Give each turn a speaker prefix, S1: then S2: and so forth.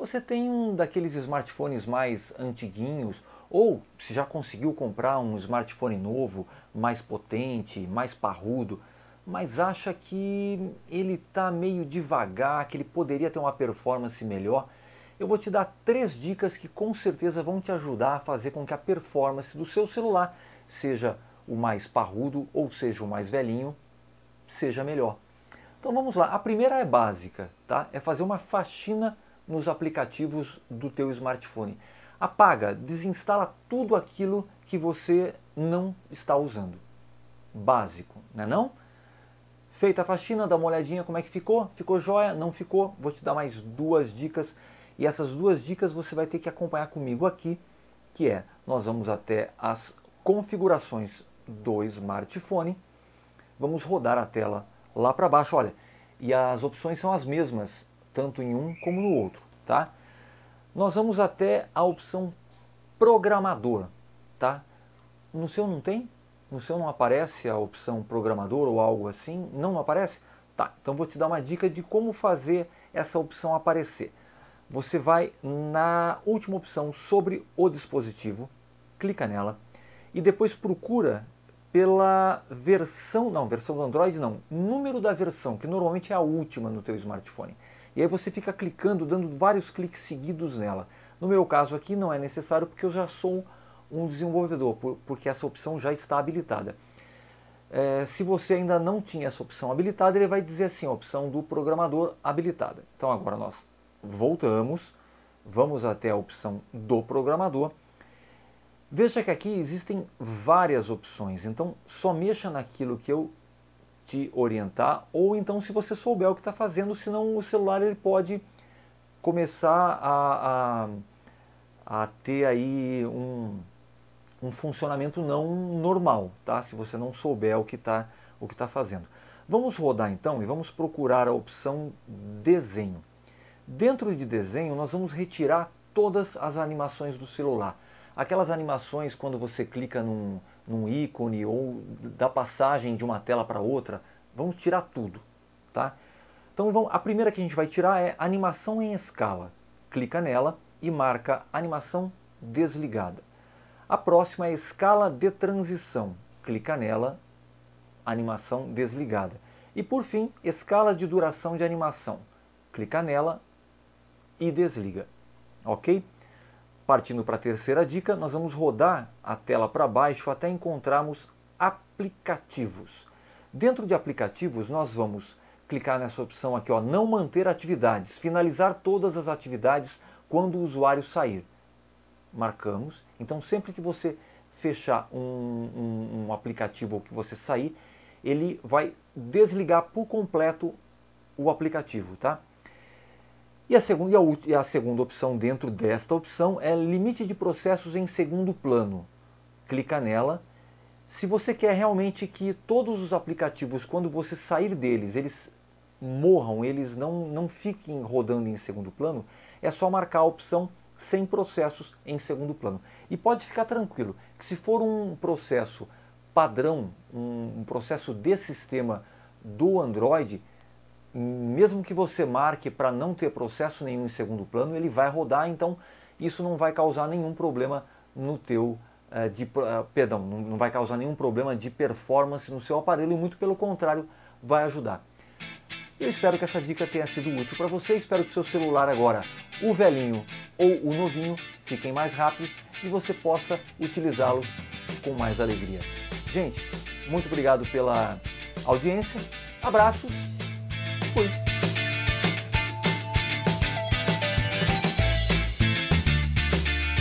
S1: você tem um daqueles smartphones mais antiguinhos, ou se já conseguiu comprar um smartphone novo, mais potente, mais parrudo, mas acha que ele está meio devagar, que ele poderia ter uma performance melhor, eu vou te dar 3 dicas que com certeza vão te ajudar a fazer com que a performance do seu celular, seja o mais parrudo ou seja o mais velhinho, seja melhor. Então vamos lá, a primeira é básica, tá? É fazer uma faxina nos aplicativos do teu smartphone. Apaga, desinstala tudo aquilo que você não está usando. Básico, né não? Feita a faxina, dá uma olhadinha como é que ficou. Ficou jóia? Não ficou? Vou te dar mais 2 dicas. E essas 2 dicas você vai ter que acompanhar comigo aqui, que é, nós vamos até as configurações do smartphone, vamos rodar a tela lá para baixo, olha, e as opções são as mesmas, tanto em um como no outro, tá? Nós vamos até a opção programador, tá? No seu não tem? No seu não aparece a opção programador ou algo assim? Não aparece? Tá, então vou te dar uma dica de como fazer essa opção aparecer. Você vai na última opção sobre o dispositivo, clica nela e depois procura pela versão do Android não, número da versão, que normalmente é a última no teu smartphone. E aí você fica clicando, dando vários cliques seguidos nela. No meu caso aqui não é necessário porque eu já sou um desenvolvedor, porque essa opção já está habilitada. Se você ainda não tinha essa opção habilitada, ele vai dizer assim, a opção do programador habilitada. Então agora nós voltamos, vamos até a opção do programador. Veja que aqui existem várias opções, então só mexa naquilo que eu te orientar, ou então se você souber o que está fazendo, senão o celular ele pode começar a ter aí um funcionamento não normal, tá? Se você não souber o que tá fazendo. Vamos rodar então e vamos procurar a opção desenho. Dentro de desenho nós vamos retirar todas as animações do celular. Aquelas animações quando você clica num ícone ou da passagem de uma tela para outra, vamos tirar tudo, tá? Então a primeira que a gente vai tirar é animação em escala. Clica nela e marca animação desligada. A próxima é escala de transição. Clica nela, animação desligada. E por fim, escala de duração de animação. Clica nela e desliga. Ok? Partindo para a terceira dica, nós vamos rodar a tela para baixo até encontrarmos aplicativos. Dentro de aplicativos, nós vamos clicar nessa opção aqui, ó, não manter atividades, finalizar todas as atividades quando o usuário sair. Marcamos. Então, sempre que você fechar um aplicativo ou que você sair, ele vai desligar por completo o aplicativo, tá? E a segunda opção dentro desta opção é limite de processos em segundo plano. Clica nela. Se você quer realmente que todos os aplicativos, quando você sair deles, eles morram, eles não fiquem rodando em segundo plano, é só marcar a opção sem processos em segundo plano. E pode ficar tranquilo, que se for um processo padrão, um processo de sistema do Android, mesmo que você marque para não ter processo nenhum em segundo plano, ele vai rodar, então isso não vai causar nenhum problema no teu, não vai causar nenhum problema de performance no seu aparelho e muito pelo contrário, vai ajudar. Eu espero que essa dica tenha sido útil para você, espero que o seu celular agora, o velhinho ou o novinho, fiquem mais rápidos e você possa utilizá-los com mais alegria. Gente, muito obrigado pela audiência, abraços, fui!